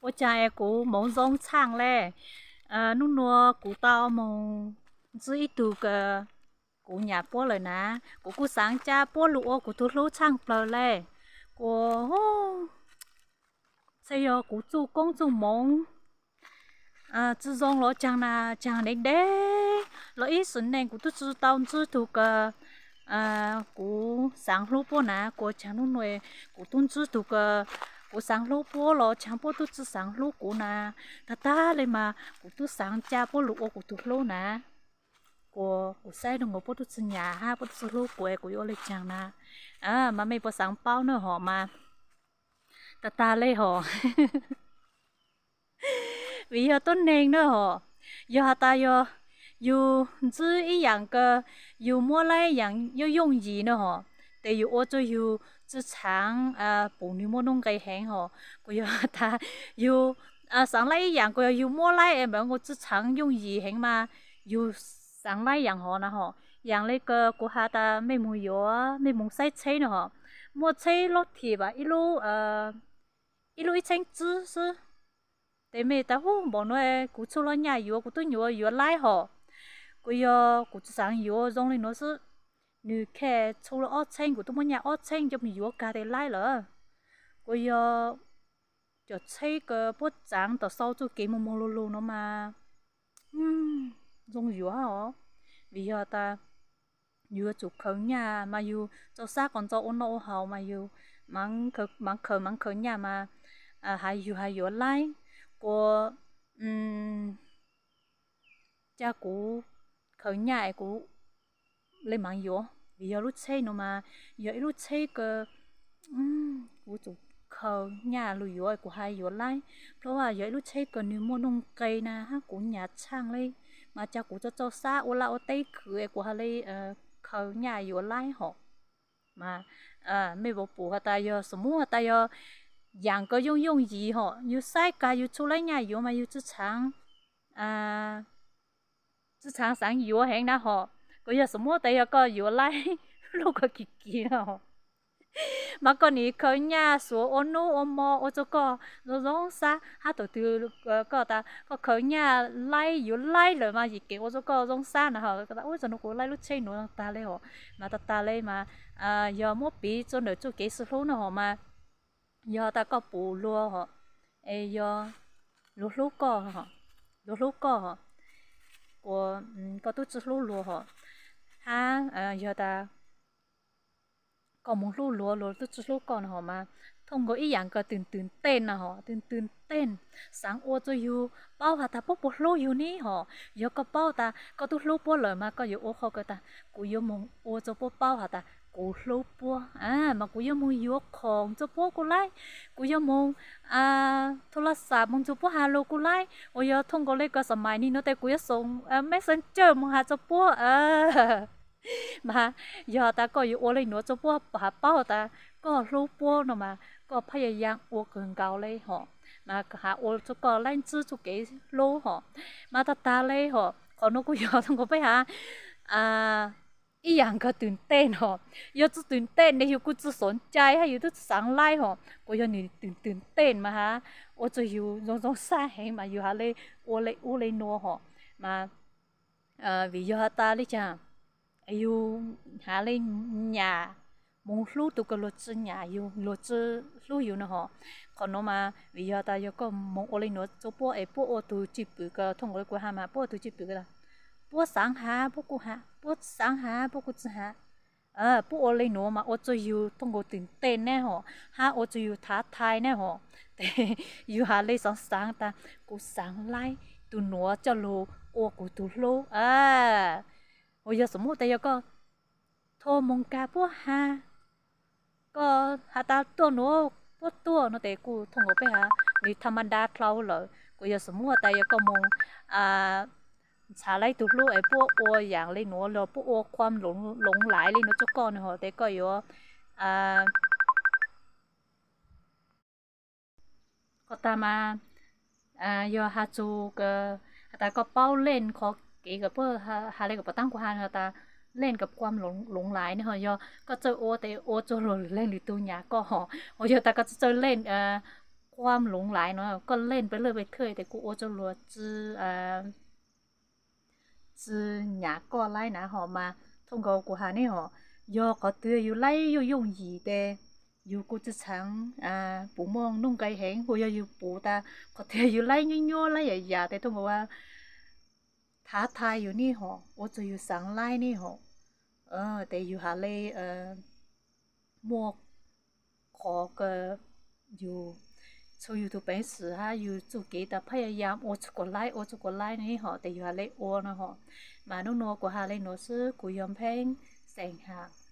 bố trai của mong giống sang lẽ nung nua của tao mong dưới từ cái của nhà bố lời nè của sáng cha bố lụa của tôi lúa sang bờ lẽ của xây giờ của chú công chú mong chú giống lo chẳng là chẳng đến đấy lo ít xuân này của tôi chú tao chú thuộc của sáng lúa bố nè của chẳng nung nuôi của tôi chú thuộc của sáng lúa bố lo chẳng bố tôi chú sáng lúa của nè ta lên mà của tôi sáng cha bố lụa của tôi lúa nè của sai đồng bố tôi xin nhà ha bố tôi lúa của yo lên chẳng nè mà mấy bố sáng bao nữa họ mà ta lên họ vì giờ tốt nên nữa họ giờ ta giờ dù chỉ ý dạng cái dù mua lại dạng yêu dùng gì nữa họ để dù ô cho dù chỉ sáng bổ ni mua nông cây hẹn họ bây giờ ta dù sáng lại dạng cái dù mua lại em bảo chỉ sáng dùng gì hẹn mà dù sáng lại dạng họ nè họ dạng lấy cái của họ ta mấy mùi yếu mấy mùi sai chế nữa họ mua chế lót thì bà ít lúc ít chén chứ để mẹ ta hú bọn nó cụ cho nó nhà yếu cụ tôi nhiều yếu lại họ cụ yo cụ sáng yếu giống như nó sẽ nữ khe cho nó ót chén cụ tôi muốn nhà ót chén cho mình yếu cả để lại rồi cụ yo cho chơi cái bút trắng tờ sau cho cái mông lô lô nó mà giống yếu hả vì giờ ta yếu chụp khởi nhà mà yếu cho xa còn cho ôn nô hậu mà yếu mang khởi nhà mà hay yếu lại của cha của khởi nhà của lên mạng yếu vì giờ lúc chơi nó mà giờ lúc chơi cái của chủ khởi nhà lùi yếu của hai yếu lạiเพราะว่าgiờ lúc chơi cái nếu mua nông cây na ha của nhà trang lên mà cha của cho xa ô la ô tây khởi của hai lên khởi nhà yếu lại họ mà mấy bộ phụ họ ta giờ sớm họ ta giờ dạng có dùng gì họ như sai cả như出来nhà yếu mà như chỉ sáng sáng yếu hẹn đã họ có giờ sớm họ ta có yếu lại lúc có kỳ kỳ họ mà còn ní khởi nhà số ôn nô ôn mò ôn cho có rồi giống sa hát từ có ta có khởi nhà lại yếu lại rồi mà gì kiểu ôn cho có giống sa nè họ ta ôi giờ nó cũng lại lúc chơi nữa ta lấy họ mà ta lấy mà giờ mua bị cho nữa cho cái số nó họ mà giờ ta có bù lúa họ giờ lúa lúa có họ có tôi chút lúa họ giờ ta có một lúa tôi chút lúa còn họ mà thông qua ý dạng cáiตื่นtên là họตื่นtên sáng ô cho you bao hạt ta bốc bốc lúa you ní họ giờ có bao ta có tôi lúa bố lời mà có you ô khó cái ta cụ you mong ô cho bốc bao hạt ta cụ lúa bố mà cụ you mong you còn cho bố cụ lại cụ you mongโทรศัพท์มองcho bố hello cụ lại ô giờ thông qua lấy cái sớm mai ní nó tay cụ you送messenger mong hạt cho bố mà giờ ta cóอยู่อะไรหนูจะพวกหาเป้าtaก็รู้พวกเนาะมาก็พยายามอวกเกินเก่าเลยเหรอมาหาอวจะก็เล่นซื้อจุกเก๋รู้เหรอมาตาเลยเหรอขอนกูยอต้องก็ไปหาอีอย่างก็ตื่นเต้นเหรอยอจะตื่นเต้นในอยู่กูจะสนใจให้อยู่ทุกสังไล่เหรอกูยอนี่ตื่นเต้นมาฮะโอจะอยู่ตรงสายแห่งมาอยู่หาเลยอวเลยนัวเหรอมาวิยอตาเลยจ้าyêu hạ lên nhà muốn lưu tụ cái luật sư nhà yêu luật sư lưu yêu nó họ còn nó mà vì giờ ta giờ có muốn ở lên nó cho bố ấy bố tụ chỉ bự cái thông qua của hà mà bố tụ chỉ bự cái là bố sáng hà bố cụ hà bố sáng hà bố cụ hà bố ở lên nó mà ở cho yêu thông qua tiền tên nè họ hà ở cho yêu thả thai nè họ để yêu hà lên sáng ta cụ sáng lại tụ nó cho lô ở cụ tụ lô bây giờสมมติแต่ก็โทรมงกาพวกฮาก็หาตาตัวหนูพวกตัวหนูแต่กูทงอไปหานี่ธรรมดาเราเลยกูจะสมมติแต่ก็มงชาไล่ตัวลูกไอ้พวกออย่างเลยหนูเราพวกความหลงไหลเลยหนูจะก่อนเหรอแต่ก็อยู่ก็ตามมาอยู่หาจูก็แต่ก็เป้าเล่นขอcái cái bữa hà lênกับตั้งcủa hà ta lênกับความหลงไหลเนี่ยเหรอก็เจอโอแต่โอเจอหล่นเล่นหรือตัวหยาก็เหรอโอ้ยแต่ก็เจอเล่นความหลงไหลเนาะก็เล่นไปเลยไปเทยแต่กูโอจะรัวจื้อหยาก็ไล่นะหอมา通过กูหานี่หอยอก็เตืออยู่ไล่อยู่用意的อยู่กูจะฉังปูมองนุ่งไก่แหงกูอยู่ปูตาก็เตืออยู่ไล่ยั่วๆไล่ใหญ่ๆแต่通过ว่าท้าทายอยู่นี่หอ我จะอยู่สังไล่นี่หอแต่อยู่หาเลยมัวขอก็อยู่所有都本事哈，有做给的พยายามโอชุกไล่โอชุกไล่นี่หอแต่อยู่หาเลยโอนะหอมาโนโนกูหาเลยโนซื้อกูยอมแพงแสงหา